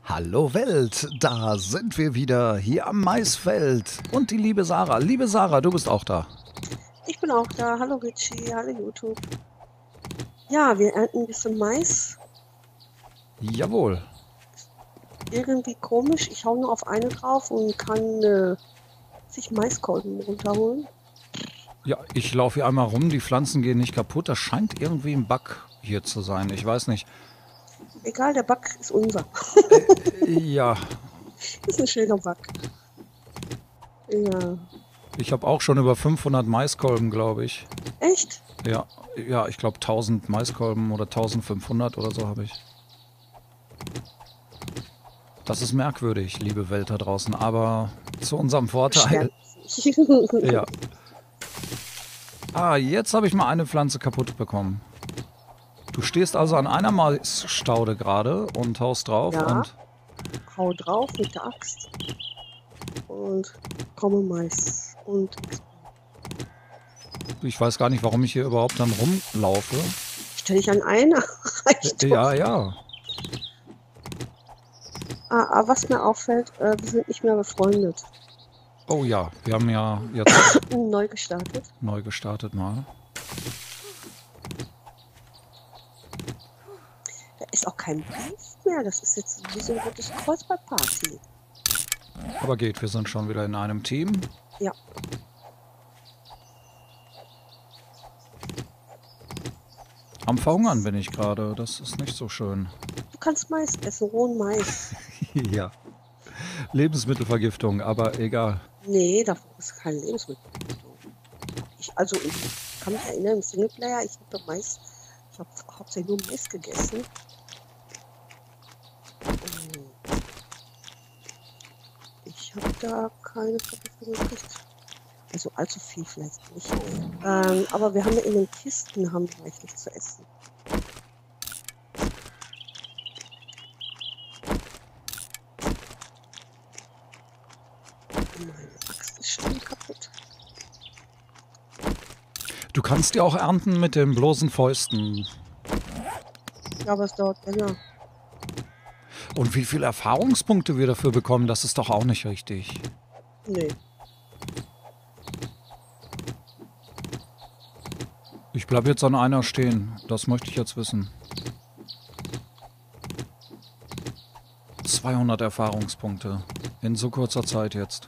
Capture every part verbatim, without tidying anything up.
Hallo Welt, da sind wir wieder, hier am Maisfeld. Und die liebe Sarah. Liebe Sarah, du bist auch da. Ich bin auch da. Hallo Richie, hallo YouTube. Ja, wir ernten ein bisschen Mais. Jawohl. Irgendwie komisch. Ich hau nur auf eine drauf und kann äh, sich Maiskolben runterholen. Ja, ich laufe hier einmal rum, die Pflanzen gehen nicht kaputt. Das scheint irgendwie ein Bug hier zu sein. Ich weiß nicht. Egal, der Bug ist unser. Äh, ja. Ist ein schöner Bug. Ja. Ich habe auch schon über fünfhundert Maiskolben, glaube ich. Echt? Ja, ja, ich glaube tausend Maiskolben oder eintausendfünfhundert oder so habe ich. Das ist merkwürdig, liebe Welt da draußen, aber zu unserem Vorteil. Ja. Ah, jetzt habe ich mal eine Pflanze kaputt bekommen. Du stehst also an einer Maisstaude gerade und haust drauf Ja. und... Hau drauf mit der Axt und komme Mais. Und ich weiß gar nicht, warum ich hier überhaupt dann rumlaufe. stell dich an einer. Reicht doch. Ja, ja. Ah, ah, was mir auffällt, äh, wir sind nicht mehr befreundet. Oh ja, wir haben ja jetzt Neu gestartet. neu gestartet mal. Da ist auch kein Brief mehr. Das ist jetzt wie so ein rotes Kreuz bei Party. Aber geht, wir sind schon wieder in einem Team. Ja. Am Verhungern bin ich gerade, das ist nicht so schön. Du kannst Mais essen, rohen Mais. Ja. Lebensmittelvergiftung, aber egal. Nee, das ist kein Lebensmittel. Ich, also ich kann mich erinnern, im Singleplayer, ich habe Mais, ich habe hauptsächlich nur Mais gegessen. Ich habe da keine Vergiftung gekriegt. Also allzu viel vielleicht nicht. Ähm, aber wir haben ja in den Kisten haben wir reichlich zu essen. Meine Axt ist schon kaputt. Du kannst ja auch ernten mit den bloßen Fäusten. Ja, aber es dauert länger. Und wie viele Erfahrungspunkte wir dafür bekommen, das ist doch auch nicht richtig. Nee. Ich bleibe jetzt an einer stehen. Das möchte ich jetzt wissen. zweihundert Erfahrungspunkte. In so kurzer Zeit jetzt.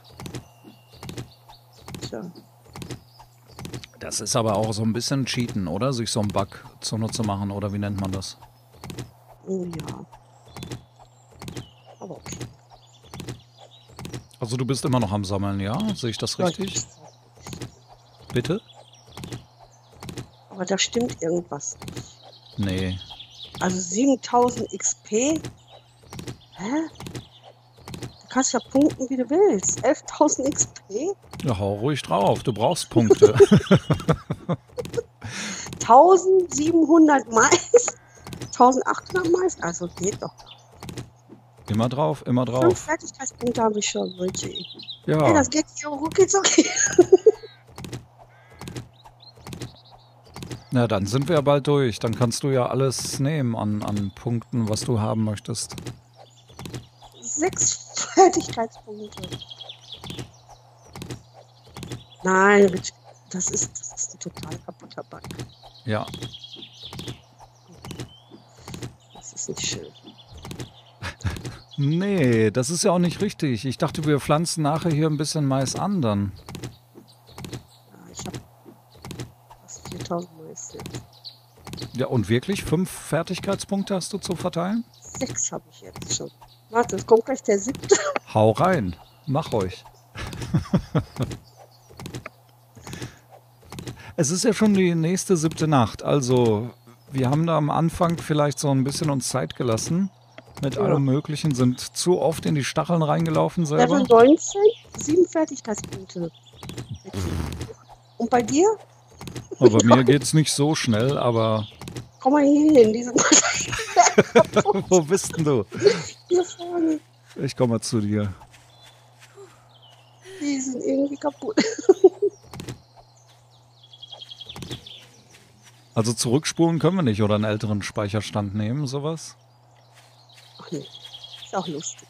Tja. Das ist aber auch so ein bisschen Cheaten, oder? Sich so einen Bug zunutze machen, oder wie nennt man das? Oh ja. Aber okay. Also du bist immer noch am Sammeln, ja? Sehe ich das richtig? Ja, Bitte? aber da stimmt irgendwas nicht. Nee. Also siebentausend X P? Hä? Du kannst ja punkten, wie du willst. elftausend X P? Ja, hau ruhig drauf. Du brauchst Punkte. eintausendsiebenhundert Mais? eintausendachthundert Mais? Also geht doch. Immer drauf, immer Fünf drauf. Fertigkeitspunkte habe ich schon, Richie. Ja. Hey, das geht hier rucki zucki. Na, dann sind wir ja bald durch. Dann kannst du ja alles nehmen an, an Punkten, was du haben möchtest. Sechs Fertigkeitspunkte. Nein, Richie, das ist, das ist ein total kaputter Bug. Ja. Das ist nicht schön. Nee, das ist ja auch nicht richtig. Ich dachte, wir pflanzen nachher hier ein bisschen Mais an dann. Ja, ich habe fast viertausend Mais jetzt. Ja, und wirklich? Fünf Fertigkeitspunkte hast du zu verteilen? Sechs habe ich jetzt schon. Warte, es kommt gleich der siebte. Hau rein. Mach euch. Es ist ja schon die nächste siebte Nacht. Also, wir haben da am Anfang vielleicht so ein bisschen uns Zeit gelassen. Mit Ja. allem Möglichen, sind zu oft in die Stacheln reingelaufen selber. Level neunzehn, sieben Fertigkeitspunkte. Und bei dir? Aber bei mir geht's nicht so schnell, aber Komm mal hier hin, die sind wo bist denn du? hier vorne. Ich komme mal zu dir. Die sind irgendwie kaputt. Also zurückspulen können wir nicht oder einen älteren Speicherstand nehmen, sowas? Ach nee. Ich auch lustig.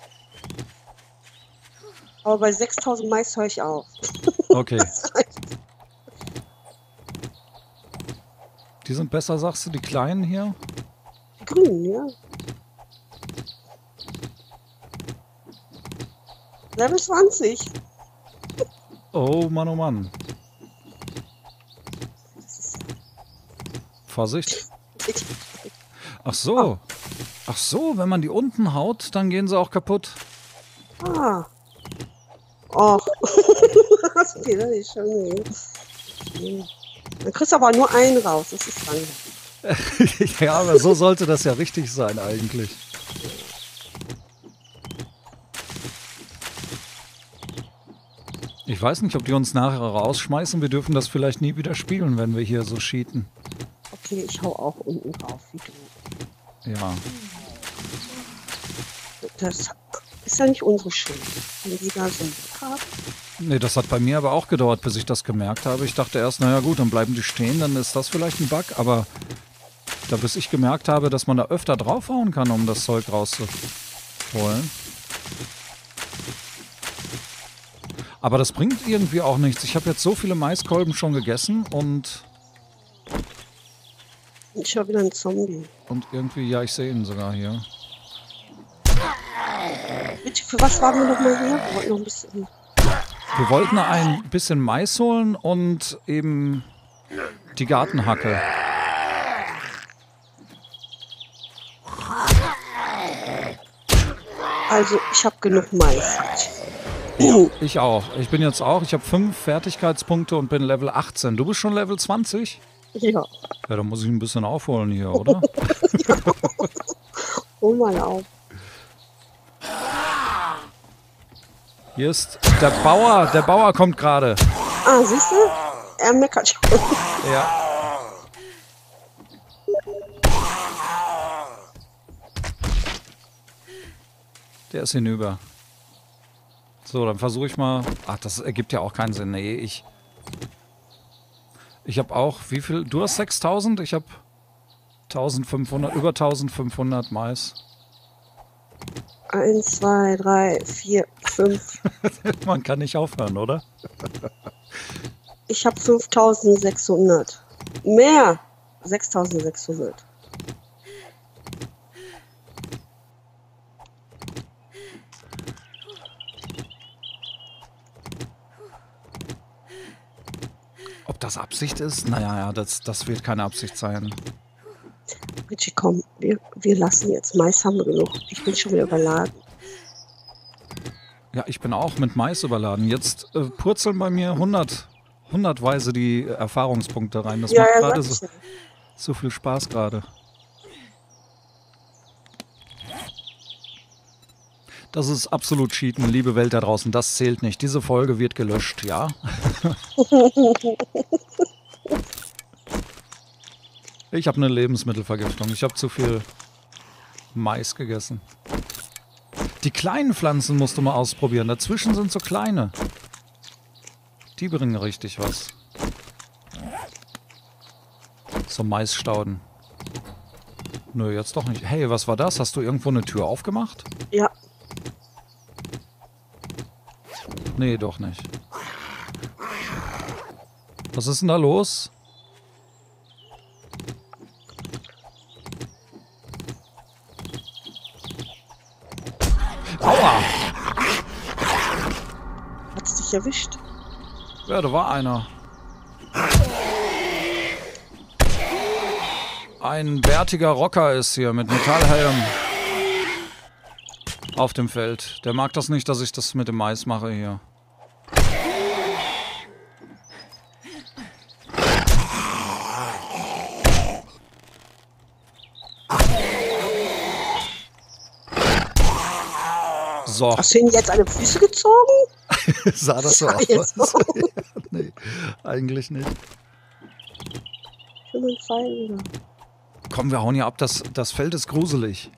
Aber bei sechstausend Mais höre ich auf. Okay. Das reicht. Die sind besser, sagst du, die kleinen hier? Die grünen, ja. Level zwanzig. Oh Mann, oh Mann. Das ist Vorsicht. ja. Ach so. Ach so, wenn man die unten haut, dann gehen sie auch kaputt. Ah. Oh. Das geht ja nicht schon. Nee. Dann kriegst du aber nur einen raus. Das ist langweilig. Ja, aber so sollte das ja richtig sein eigentlich. Ich weiß nicht, ob die uns nachher rausschmeißen. Wir dürfen das vielleicht nie wieder spielen, wenn wir hier so cheaten. Okay, ich hau auch unten drauf, wie du. Ja. Das ist ja nicht unsere Schuld, wenn die da so einen Bock haben. Nee, das hat bei mir aber auch gedauert, bis ich das gemerkt habe. Ich dachte erst, naja gut, dann bleiben die stehen, dann ist das vielleicht ein Bug. Aber da bis ich gemerkt habe, dass man da öfter draufhauen kann, um das Zeug rauszuholen. Aber das bringt irgendwie auch nichts. Ich habe jetzt so viele Maiskolben schon gegessen und... Ich höre wieder einen Zombie. Und irgendwie, ja, ich sehe ihn sogar hier. Bitte, für was waren wir noch mal hier? Wir wollten noch ein bisschen... Wir wollten ein bisschen Mais holen und eben die Gartenhacke. Also, ich habe genug Mais. Ich auch. Ich bin jetzt auch. Ich habe fünf Fertigkeitspunkte und bin Level achtzehn. Du bist schon Level zwanzig? Ja. Ja, dann muss ich ein bisschen aufholen hier, oder? Hol mal auf. Hier ist der Bauer. Der Bauer kommt gerade. Ah, siehst du? Er meckert schon. Ja. Der ist hinüber. So, dann versuche ich mal... Ach, das ergibt ja auch keinen Sinn. Nee, ich... Ich habe auch... Wie viel? Du hast sechstausend? Ich habe eintausendfünfhundert. Über eintausendfünfhundert Mais. Eins, zwei, drei, vier, fünf. Man kann nicht aufhören, oder? Ich habe fünftausendsechshundert. Mehr. sechstausendsechshundert. Ob das Absicht ist? Naja, ja, das, das wird keine Absicht sein. Richie, komm, wir, wir lassen jetzt. Mais haben wir genug. Ich bin schon wieder überladen. Ja, ich bin auch mit Mais überladen. Jetzt äh, purzeln bei mir hundert, hundertweise die Erfahrungspunkte rein. Das Ja, macht ja, gerade sag so, ich ja. so viel Spaß gerade. Das ist absolut Cheaten, liebe Welt da draußen. Das zählt nicht. Diese Folge wird gelöscht, ja? Ich habe eine Lebensmittelvergiftung. Ich habe zu viel Mais gegessen. Die kleinen Pflanzen musst du mal ausprobieren. Dazwischen sind so kleine. Die bringen richtig was. So Maisstauden. Nö, jetzt doch nicht. Hey, was war das? Hast du irgendwo eine Tür aufgemacht? Ja. Nee, doch nicht. Was ist denn da los? Aua! Hat's dich erwischt? Ja, da war einer. Ein bärtiger Rocker ist hier mit Metallhelm auf dem Feld. Der mag das nicht, dass ich das mit dem Mais mache hier. So. Hast du ihn jetzt an die Füße gezogen? Sah das so Sah jetzt aus? so. Nee, eigentlich nicht. Ich will meinen Pfeil wieder. Komm, wir hauen hier ab. Das, das Feld ist gruselig.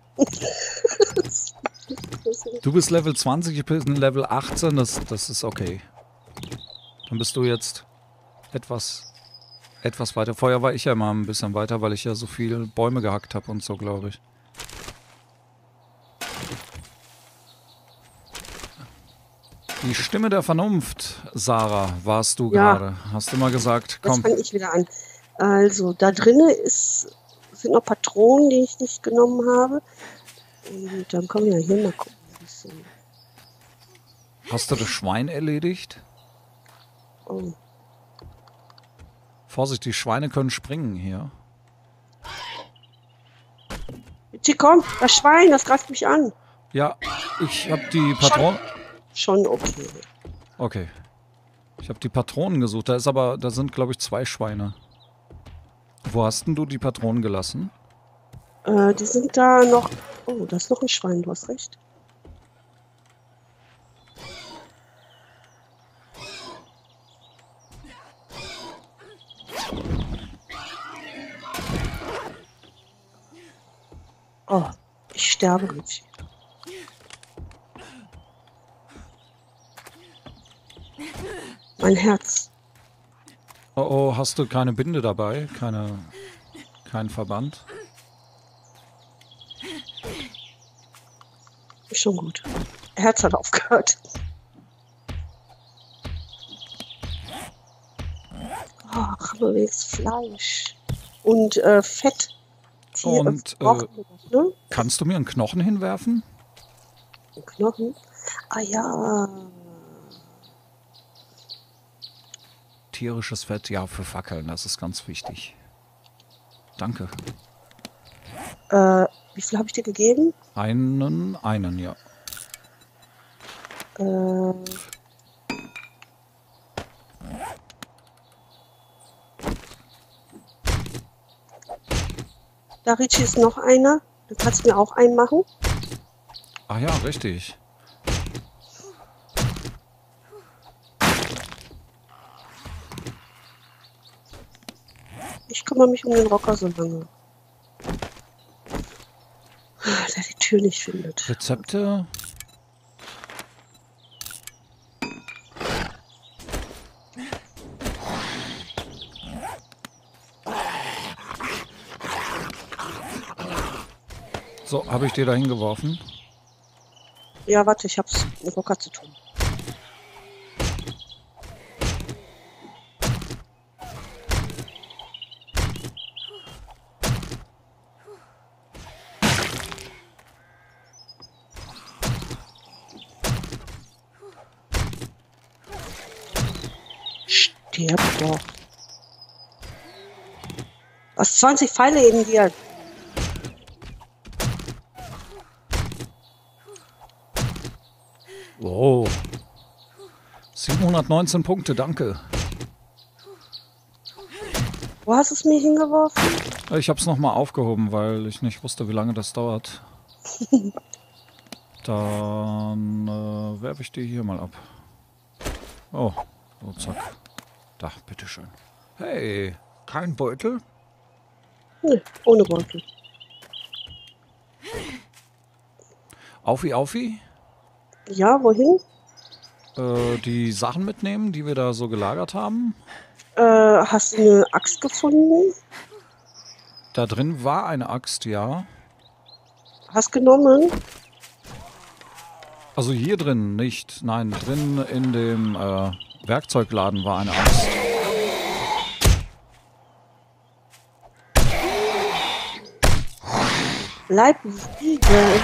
Du bist Level zwanzig, ich bin Level achtzehn. Das, das ist okay. Dann bist du jetzt etwas, etwas weiter. Vorher war ich ja mal ein bisschen weiter, weil ich ja so viele Bäume gehackt habe und so, glaube ich. Die Stimme der Vernunft, Sarah, warst du Ja. gerade. Hast du mal gesagt, Jetzt komm. fange ich wieder an. Also, da drinnen ist, sind noch Patronen, die ich nicht genommen habe. Und dann kommen wir hier mal gucken. Ein bisschen. Hast du das Schwein erledigt? Oh. Vorsicht, die Schweine können springen hier. Bitte komm, das Schwein, das greift mich an. Ja, ich habe die Patronen... Schon okay. Okay. Ich habe die Patronen gesucht. Da ist aber, da sind glaube ich zwei Schweine. Wo hast denn du die Patronen gelassen? Äh, die sind da noch... Oh, da ist noch ein Schwein, du hast recht. Oh, ich sterbe nicht. Mein Herz. Oh, oh, hast du keine Binde dabei? Keine, kein Verband? Ist schon gut. Herz hat aufgehört. Ach, aber wenigstens Fleisch. Und äh, Fett. Tier, Und, brauchen wir das, ne? Kannst du mir einen Knochen hinwerfen? Und Knochen. Ah ja. Tierisches Fett, ja, für Fackeln, das ist ganz wichtig. Danke. Äh, wie viel habe ich dir gegeben? Einen, einen, ja. Äh, da Richie ist noch einer. Du kannst mir auch einen machen. Ach ja, richtig. Ich kümmere mich um den Rocker so lange. Der die Tür nicht findet. Rezepte? So, habe ich dir da hingeworfen? Ja, warte, ich hab's mit Rocker zu tun. Stirb doch. Was, zwanzig Pfeile in dir? Wow. siebenhundertneunzehn Punkte, danke. Wo hast du es mir hingeworfen? Ich habe es nochmal aufgehoben, weil ich nicht wusste, wie lange das dauert. Dann äh, werfe ich die hier mal ab. Oh, so zack. Da, bitteschön. Hey, kein Beutel? Nee, ohne Beutel. Aufi, Aufi? Ja, wohin? Äh, die Sachen mitnehmen, die wir da so gelagert haben. Äh, hast du eine Axt gefunden? Da drin war eine Axt, ja. Hast genommen? Also hier drin nicht. Nein, drin in dem äh, Werkzeugladen war eine Axt. Bleib liegen.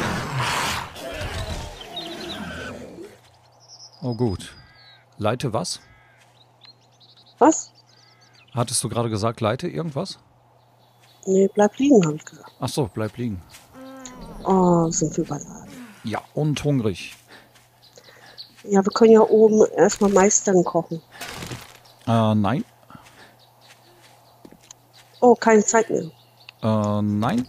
Oh gut. Leite was? Was? Hattest du gerade gesagt, leite irgendwas? Nee, bleib liegen, habe ich gesagt. Ach so, bleib liegen. Oh, sind wir überladen. Ja, und hungrig. Ja, wir können ja oben erstmal Meistern kochen. Äh, nein. Oh, keine Zeit mehr. Äh, nein.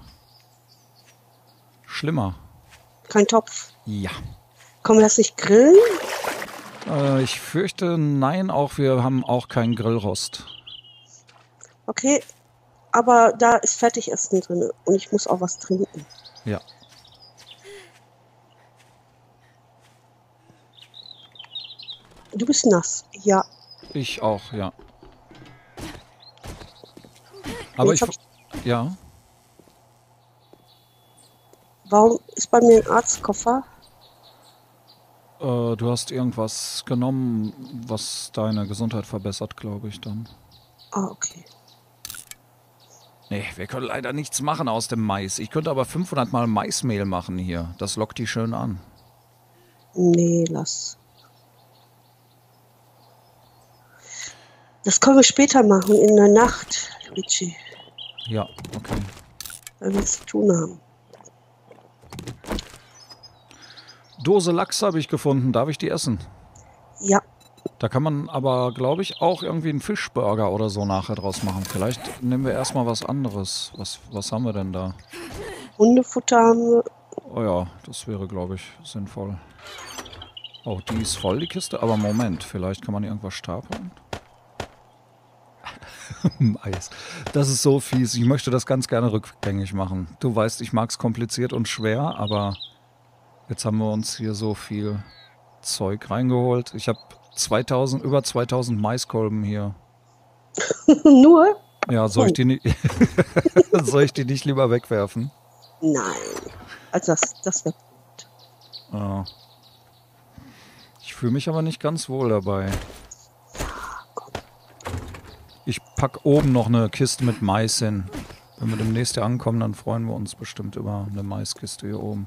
Schlimmer. Kein Topf. Ja. Können wir das nicht grillen? Äh, ich fürchte, nein, auch wir haben auch keinen Grillrost. Okay, aber da ist Fertigessen drin und ich muss auch was trinken. Ja. Du bist nass. Ja. Ich auch, ja. Aber ich, Jetzt hab ja. Warum ist bei mir ein Arztkoffer? Äh, du hast irgendwas genommen, was deine Gesundheit verbessert, glaube ich, dann. Ah, okay. Nee, wir können leider nichts machen aus dem Mais. Ich könnte aber fünfhundert Mal Maismehl machen hier. Das lockt die schön an. Nee, lass. Das können wir später machen, in der Nacht, Richie. Ja, okay. Weil wir nichts zu tun haben. Dose Lachs habe ich gefunden. Darf ich die essen? Ja, Da kann man aber, glaube ich, auch irgendwie einen Fischburger oder so nachher draus machen. Vielleicht nehmen wir erstmal was anderes. Was, was haben wir denn da? Hundefutter haben wir. Oh ja, das wäre, glaube ich, sinnvoll. Oh, die ist voll, die Kiste. Aber Moment, vielleicht kann man irgendwas stapeln. Mais. Das ist so fies. Ich möchte das ganz gerne rückgängig machen. Du weißt, ich mag es kompliziert und schwer, aber jetzt haben wir uns hier so viel Zeug reingeholt. Ich habe zweitausend, über zweitausend Maiskolben hier. Nur? Ja, soll ich die nicht, soll ich die nicht lieber wegwerfen? Nein. Also das, das wäre gut. Ja. Ich fühle mich aber nicht ganz wohl dabei. Ich pack oben noch eine Kiste mit Mais hin. Wenn wir demnächst hier ankommen, dann freuen wir uns bestimmt über eine Maiskiste hier oben.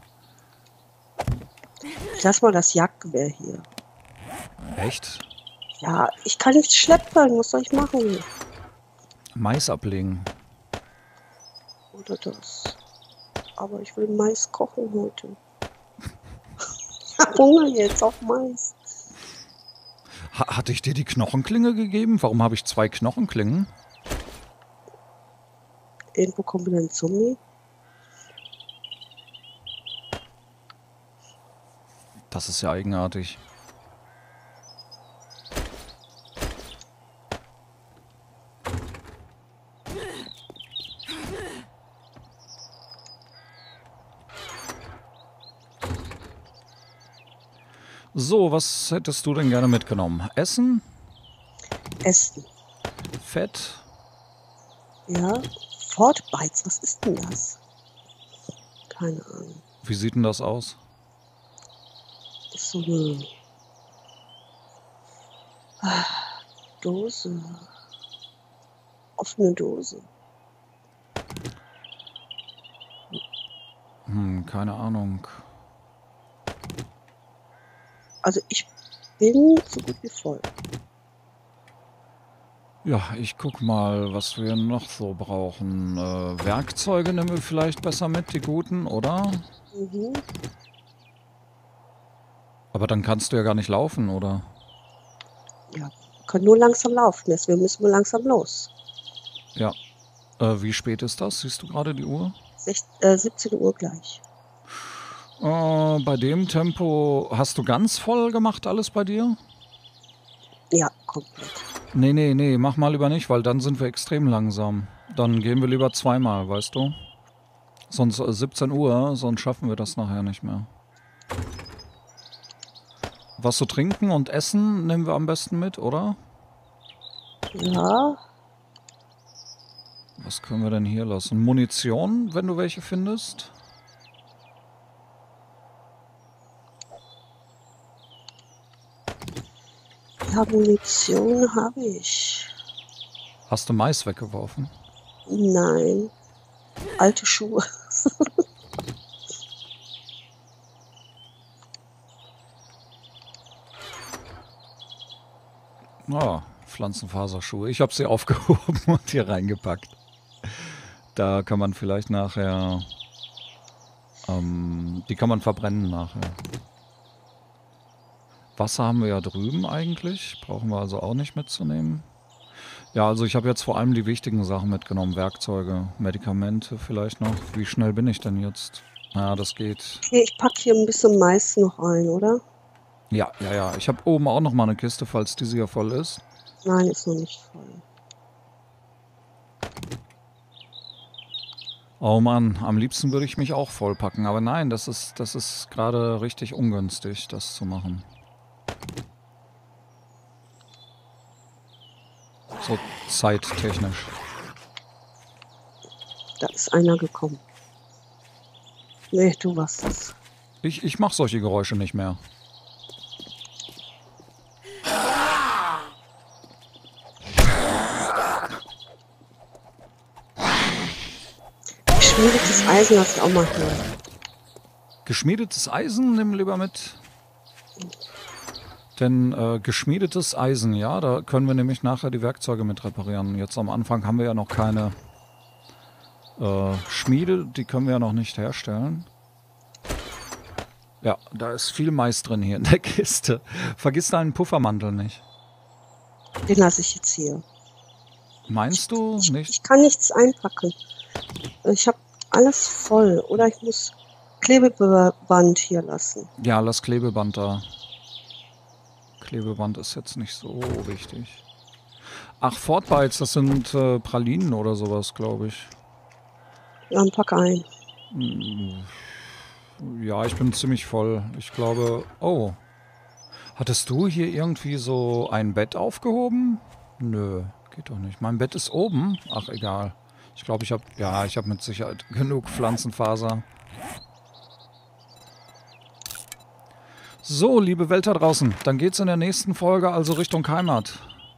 Ich lass mal das Jagdgewehr hier. Echt? Ja, ich kann nicht schleppen. Was soll ich machen? Mais ablegen. Oder das. Aber ich will Mais kochen heute. Ich hab Hunger jetzt auf Mais. Ha hatte ich dir die Knochenklinge gegeben? Warum habe ich zwei Knochenklingen? Irgendwo kommt wieder ein Zombie. Das ist ja eigenartig. So, was hättest du denn gerne mitgenommen? Essen? Essen. Fett? Ja. Fortbites, was ist denn das? Keine Ahnung. Wie sieht denn das aus? Das ist so eine ah, Dose. Offene Dose. Hm, keine Ahnung. Also ich bin so gut wie voll. Ja, ich guck mal, was wir noch so brauchen. Äh, Werkzeuge nehmen wir vielleicht besser mit, die guten, oder? Mhm. Aber dann kannst du ja gar nicht laufen, oder? Ja, wir können nur langsam laufen, deswegen müssen wir langsam los. Ja. Äh, wie spät ist das? Siehst du gerade die Uhr? Sech, äh, siebzehn Uhr gleich. Äh, bei dem Tempo hast du ganz voll gemacht alles bei dir? Ja, komplett. Nee, nee, nee, mach mal lieber nicht, weil dann sind wir extrem langsam. Dann gehen wir lieber zweimal, weißt du? Sonst äh, siebzehn Uhr, sonst schaffen wir das nachher nicht mehr. Was zu trinken und essen nehmen wir am besten mit, oder? Ja, Was können wir denn hier lassen? Munition, wenn du welche findest? ja, Munition habe ich. Hast du Mais weggeworfen? Nein, alte Schuhe. Ah, Pflanzenfaserschuhe. Ich habe sie aufgehoben und hier reingepackt. Da kann man vielleicht nachher... Ähm, die kann man verbrennen nachher. Wasser haben wir ja drüben eigentlich. Brauchen wir also auch nicht mitzunehmen. Ja, also ich habe jetzt vor allem die wichtigen Sachen mitgenommen. Werkzeuge, Medikamente vielleicht noch. Wie schnell bin ich denn jetzt? Ja, das geht. Okay, ich packe hier ein bisschen Mais noch ein, oder? Ja, ja, ja. Ich habe oben auch noch mal eine Kiste, falls diese hier voll ist. Nein, ist noch nicht voll. Oh Mann, am liebsten würde ich mich auch vollpacken. Aber nein, das ist, das ist gerade richtig ungünstig, das zu machen. So zeittechnisch. Da ist einer gekommen. Nee, du warst das. Ich, ich mache solche Geräusche nicht mehr. Eisen lasse ich auch mal hier. Geschmiedetes Eisen nimm lieber mit. Denn äh, geschmiedetes Eisen, ja, da können wir nämlich nachher die Werkzeuge mit reparieren. Jetzt am Anfang haben wir ja noch keine äh, Schmiede, die können wir ja noch nicht herstellen. Ja, da ist viel Mais drin hier in der Kiste. Vergiss deinen Puffermantel nicht. Den lasse ich jetzt hier. Meinst du Ich, nicht? ich kann nichts einpacken. Ich habe alles voll. Oder ich muss Klebeband hier lassen. Ja, lass Klebeband da. Klebeband ist jetzt nicht so wichtig. Ach, Fortbites, das sind äh, Pralinen oder sowas, glaube ich. Ja, dann pack ein. Ja, ich bin ziemlich voll. Ich glaube... Oh. Hattest du hier irgendwie so ein Bett aufgehoben? Nö, geht doch nicht. Mein Bett ist oben. Ach, egal. Ich glaube, ich habe... Ja, ich habe mit Sicherheit genug Pflanzenfaser. So, liebe Welt da draußen. Dann geht's in der nächsten Folge also Richtung Heimat.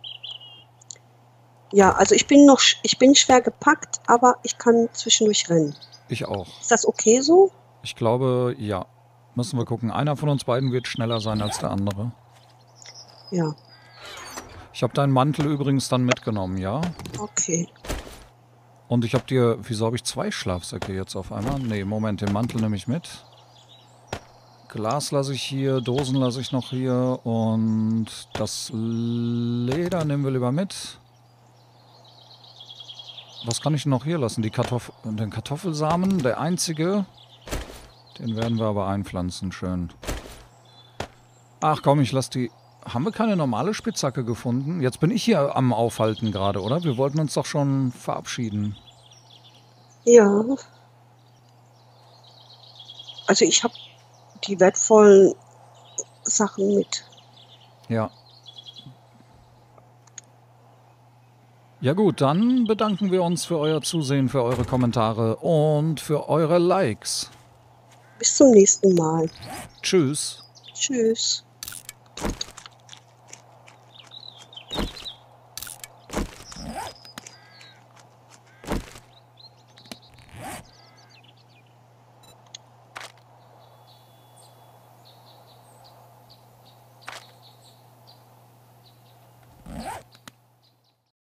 Ja, also ich bin noch, sch- ich bin schwer gepackt, aber ich kann zwischendurch rennen. Ich auch. Ist das okay so? Ich glaube, ja. Müssen wir gucken. Einer von uns beiden wird schneller sein als der andere. Ja, Ich habe deinen Mantel übrigens dann mitgenommen, ja? okay. Und ich habe dir... Wieso habe ich zwei Schlafsäcke jetzt auf einmal? Nee, Moment, den Mantel nehme ich mit. Glas lasse ich hier, Dosen lasse ich noch hier und das Leder nehmen wir lieber mit. Was kann ich noch hier lassen? Die Kartoff den Kartoffelsamen, der einzige. Den werden wir aber einpflanzen, schön. Ach komm, ich lasse die... Haben wir keine normale Spitzhacke gefunden? Jetzt bin ich hier am Aufhalten gerade, oder? Wir wollten uns doch schon verabschieden. Ja. Also ich habe die wertvollen Sachen mit. Ja. Ja gut, dann bedanken wir uns für euer Zusehen, für eure Kommentare und für eure Likes. Bis zum nächsten Mal. Tschüss. Tschüss.